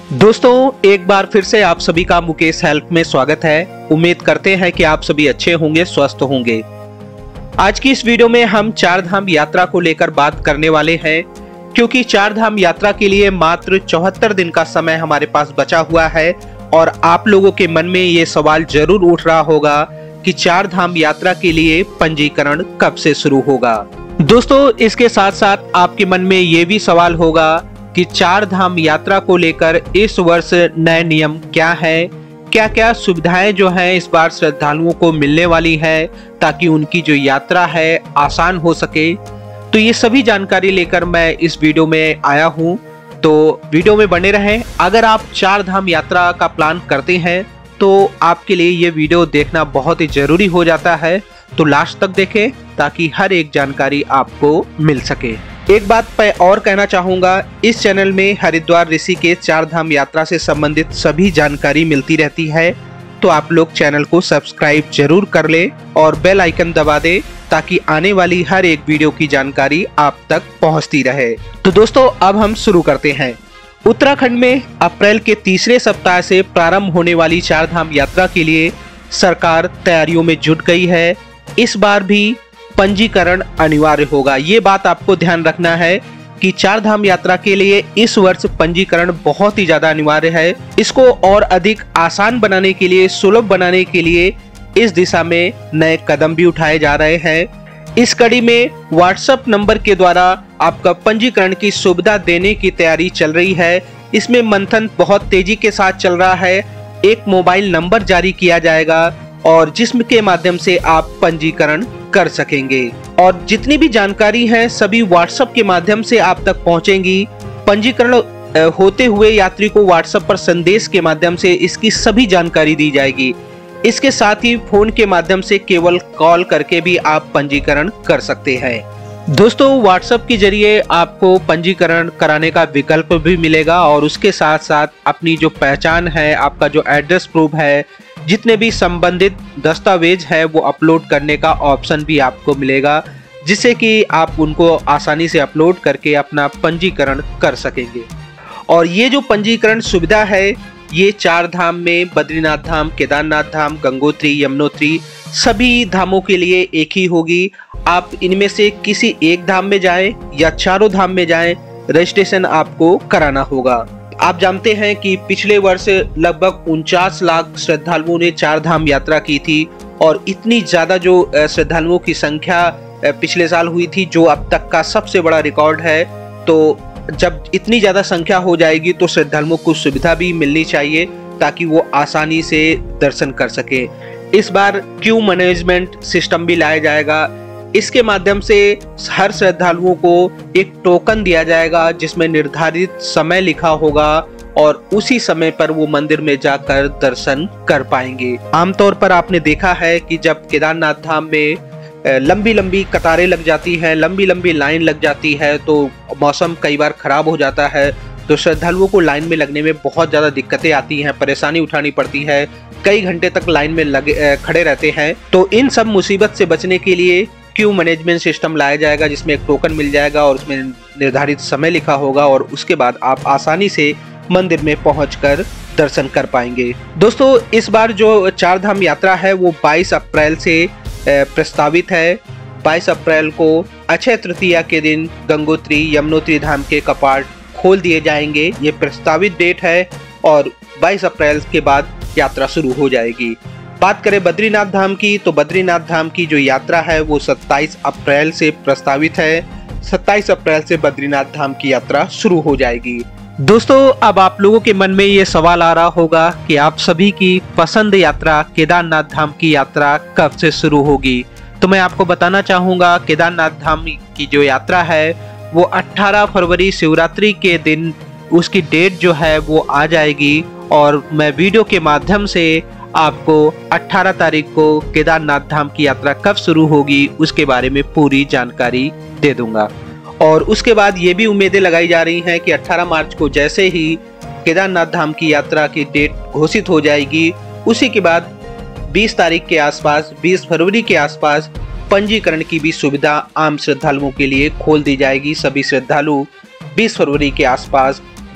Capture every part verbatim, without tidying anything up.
दोस्तों एक बार फिर से आप सभी का मुकेश हेल्प में स्वागत है। उम्मीद करते हैं कि आप सभी अच्छे होंगे, स्वस्थ होंगे। आज की इस वीडियो में हम चार धाम यात्रा को लेकर बात करने वाले हैं, क्योंकि चार धाम यात्रा के लिए मात्र चौहत्तर दिन का समय हमारे पास बचा हुआ है और आप लोगों के मन में ये सवाल जरूर उठ रहा होगा कि चार धाम यात्रा के लिए पंजीकरण कब से शुरू होगा। दोस्तों इसके साथ साथ आपके मन में ये भी सवाल होगा कि चार धाम यात्रा को लेकर इस वर्ष नए नियम क्या है, क्या क्या सुविधाएं जो हैं इस बार श्रद्धालुओं को मिलने वाली है ताकि उनकी जो यात्रा है आसान हो सके। तो ये सभी जानकारी लेकर मैं इस वीडियो में आया हूं, तो वीडियो में बने रहें। अगर आप चार धाम यात्रा का प्लान करते हैं तो आपके लिए ये वीडियो देखना बहुत ही जरूरी हो जाता है, तो लास्ट तक देखें ताकि हर एक जानकारी आपको मिल सके। एक बात मैं और कहना चाहूंगा, इस चैनल में हरिद्वार ऋषिकेश चार धाम यात्रा से संबंधित सभी जानकारी मिलती रहती है, तो आप लोग चैनल को सब्सक्राइब जरूर कर ले और बेल आइकन दबा दे ताकि आने वाली हर एक वीडियो की जानकारी आप तक पहुंचती रहे। तो दोस्तों अब हम शुरू करते हैं। उत्तराखंड में अप्रैल के तीसरे सप्ताह से प्रारंभ होने वाली चार धाम यात्रा के लिए सरकार तैयारियों में जुट गई है। इस बार भी पंजीकरण अनिवार्य होगा। ये बात आपको ध्यान रखना है कि चार धाम यात्रा के लिए इस वर्ष पंजीकरण बहुत ही ज्यादा अनिवार्य है। इसको और अधिक आसान बनाने के लिए, सुलभ बनाने के लिए इस दिशा में नए कदम भी उठाए जा रहे हैं। इस कड़ी में व्हाट्सएप नंबर के द्वारा आपका पंजीकरण की सुविधा देने की तैयारी चल रही है। इसमें मंथन बहुत तेजी के साथ चल रहा है। एक मोबाइल नंबर जारी किया जाएगा और जिसके माध्यम से आप पंजीकरण कर सकेंगे और जितनी भी जानकारी है सभी व्हाट्सएप के माध्यम से आप तक पहुंचेंगी। पंजीकरण होते हुए यात्री को व्हाट्सएप पर संदेश के माध्यम से इसकी सभी जानकारी दी जाएगी। इसके साथ ही फोन के माध्यम से केवल कॉल करके भी आप पंजीकरण कर सकते हैं। दोस्तों व्हाट्सएप के जरिए आपको पंजीकरण कराने का विकल्प भी मिलेगा और उसके साथ साथ अपनी जो पहचान है, आपका जो एड्रेस प्रूफ है, जितने भी संबंधित दस्तावेज है वो अपलोड करने का ऑप्शन भी आपको मिलेगा, जिससे कि आप उनको आसानी से अपलोड करके अपना पंजीकरण कर सकेंगे। और ये जो पंजीकरण सुविधा है ये चार धाम में बद्रीनाथ धाम, केदारनाथ धाम, गंगोत्री, यमुनोत्री सभी धामों के लिए एक ही होगी। आप इनमें से किसी एक धाम में जाएं या चारों धाम में जाएं, रजिस्ट्रेशन आपको कराना होगा। आप जानते हैं कि पिछले वर्ष लगभग उनचास लाख श्रद्धालुओं ने चार धाम यात्रा की थी और इतनी ज्यादा जो श्रद्धालुओं की संख्या पिछले साल हुई थी जो अब तक का सबसे बड़ा रिकॉर्ड है। तो जब इतनी ज्यादा संख्या हो जाएगी तो श्रद्धालुओं को सुविधा भी मिलनी चाहिए ताकि वो आसानी से दर्शन कर सके। इस बार क्यू मैनेजमेंट सिस्टम भी लाया जाएगा। इसके माध्यम से हर श्रद्धालुओं को एक टोकन दिया जाएगा जिसमें निर्धारित समय लिखा होगा और उसी समय पर वो मंदिर में जाकर दर्शन कर पाएंगे। आमतौर पर आपने देखा है कि जब केदारनाथ धाम में लंबी लंबी कतारें लग जाती हैं, लंबी लंबी लाइन लग जाती है, तो मौसम कई बार खराब हो जाता है, तो श्रद्धालुओं को लाइन में लगने में बहुत ज़्यादा दिक्कतें आती हैं, परेशानी उठानी पड़ती है, कई घंटे तक लाइन में लगे खड़े रहते हैं। तो इन सब मुसीबत से बचने के लिए क्यू मैनेजमेंट सिस्टम लाया जाएगा जिसमें एक टोकन मिल जाएगा और उसमें निर्धारित समय लिखा होगा और उसके बाद आप आसानी से मंदिर में पहुंचकर दर्शन कर पाएंगे। दोस्तों इस बार जो चार धाम यात्रा है वो बाईस अप्रैल से प्रस्तावित है। बाईस अप्रैल को अक्षय तृतीया के दिन गंगोत्री, यमुनोत्री धाम के कपाट खोल दिए जाएंगे। ये प्रस्तावित डेट है और बाईस अप्रैल के बाद यात्रा शुरू हो जाएगी। बात करें बद्रीनाथ धाम की, तो बद्रीनाथ धाम की जो यात्रा है वो सत्ताईस अप्रैल से प्रस्तावित है। सत्ताईस अप्रैल से बद्रीनाथ धाम की यात्रा शुरू हो जाएगी। दोस्तों अब आप लोगों के मन में ये सवाल आ रहा होगा कि आप सभी की पसंद यात्रा केदारनाथ धाम की यात्रा कब से शुरू होगी। तो मैं आपको बताना चाहूँगा केदारनाथ धाम की जो यात्रा है वो अठारह फरवरी शिवरात्रि के दिन उसकी डेट जो है वो आ जाएगी और मैं वीडियो के माध्यम से आपको अठारह तारीख को केदारनाथ धाम की यात्रा कब शुरू होगी उसके बारे में पूरी जानकारी दे दूंगा। और उसके बाद ये भी उम्मीदें लगाई जा रही हैं कि अठारह मार्च को जैसे ही केदारनाथ धाम की यात्रा की डेट घोषित हो जाएगी, उसी के बाद बीस तारीख के आसपास, बीस फरवरी के आसपास पंजीकरण की भी सुविधा आम श्रद्धालुओं के लिए खोल दी जाएगी। सभी श्रद्धालु बीस फरवरी के आसपास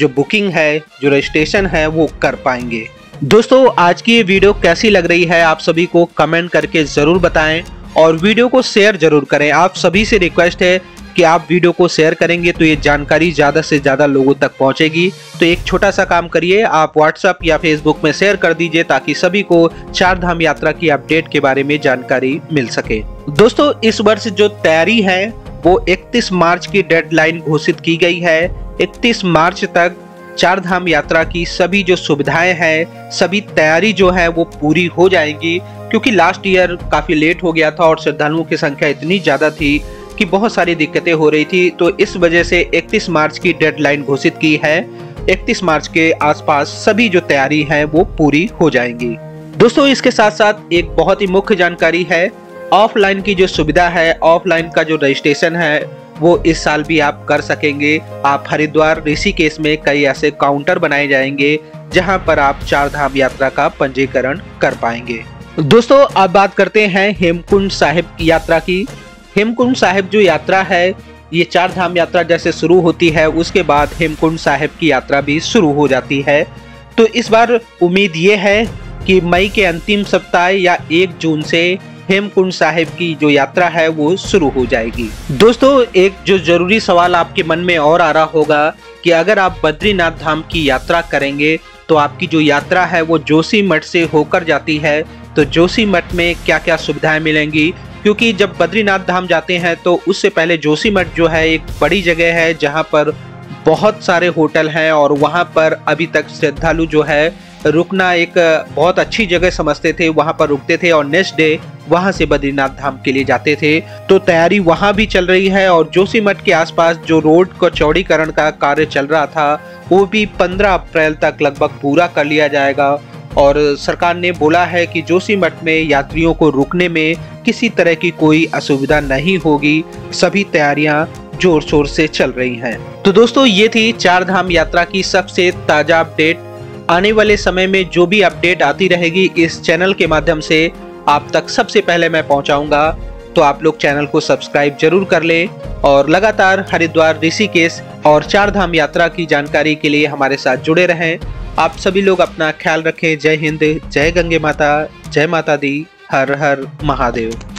जो बुकिंग है, जो रजिस्ट्रेशन है वो कर पाएंगे। दोस्तों आज की ये वीडियो कैसी लग रही है आप सभी को कमेंट करके जरूर बताएं और वीडियो को शेयर जरूर करें। आप सभी से रिक्वेस्ट है कि आप वीडियो को शेयर करेंगे तो ये जानकारी ज़्यादा से ज़्यादा लोगों तक पहुंचेगी। तो एक छोटा सा काम करिए, आप व्हाट्सएप या फेसबुक में शेयर कर दीजिए ताकि सभी को चार धाम यात्रा की अपडेट के बारे में जानकारी मिल सके। दोस्तों इस वर्ष जो तैयारी है वो इकतीस मार्च की डेडलाइन घोषित की गई है। इकतीस मार्च तक चार धाम यात्रा की सभी जो सुविधाएं हैं, सभी तैयारी जो है वो पूरी हो जाएगी, क्योंकि लास्ट ईयर काफ़ी लेट हो गया था और श्रद्धालुओं की संख्या इतनी ज़्यादा थी कि बहुत सारी दिक्कतें हो रही थी। तो इस वजह से इकतीस मार्च की डेडलाइन घोषित की है। इकतीस मार्च के आसपास सभी जो तैयारी है वो पूरी हो जाएंगी। दोस्तों इसके साथ साथ एक बहुत ही मुख्य जानकारी है, ऑफलाइन की जो सुविधा है, ऑफलाइन का जो रजिस्ट्रेशन है वो इस साल भी आप कर सकेंगे। आप हरिद्वार ऋषिकेश में कई ऐसे काउंटर बनाए जाएंगे जहां पर आप चार धाम यात्रा का पंजीकरण कर पाएंगे। दोस्तों अब बात करते हैं हेमकुंड साहिब की यात्रा की। हेमकुंड साहिब जो यात्रा है ये चार धाम यात्रा जैसे शुरू होती है उसके बाद हेमकुंड साहिब की यात्रा भी शुरू हो जाती है। तो इस बार उम्मीद ये है कि मई के अंतिम सप्ताह या एक जून से हेमकुंड साहिब की जो यात्रा है वो शुरू हो जाएगी। दोस्तों एक जो जरूरी सवाल आपके मन में और आ रहा होगा कि अगर आप बद्रीनाथ धाम की यात्रा करेंगे तो आपकी जो यात्रा है वो जोशीमठ से होकर जाती है, तो जोशीमठ में क्या क्या सुविधाएं मिलेंगी, क्योंकि जब बद्रीनाथ धाम जाते हैं तो उससे पहले जोशीमठ जो है एक बड़ी जगह है जहां पर बहुत सारे होटल हैं और वहां पर अभी तक श्रद्धालु जो है रुकना एक बहुत अच्छी जगह समझते थे, वहां पर रुकते थे और नेक्स्ट डे वहां से बद्रीनाथ धाम के लिए जाते थे। तो तैयारी वहां भी चल रही है और जोशीमठ के आसपास जो रोड को चौड़ीकरण का कार्य चल रहा था वो भी पंद्रह अप्रैल तक लगभग पूरा कर लिया जाएगा। और सरकार ने बोला है कि जोशीमठ में यात्रियों को रुकने में किसी तरह की कोई असुविधा नहीं होगी। सभी तैयारियां जोर शोर से चल रही हैं। तो दोस्तों ये थी चार धाम यात्रा की सबसे ताजा अपडेट। आने वाले समय में जो भी अपडेट आती रहेगी इस चैनल के माध्यम से आप तक सबसे पहले मैं पहुंचाऊंगा। तो आप लोग चैनल को सब्सक्राइब जरूर कर लें और लगातार हरिद्वार ऋषिकेश और चार धाम यात्रा की जानकारी के लिए हमारे साथ जुड़े रहें। आप सभी लोग अपना ख्याल रखें। जय हिंद, जय गंगे माता, जय माता दी, हर हर महादेव।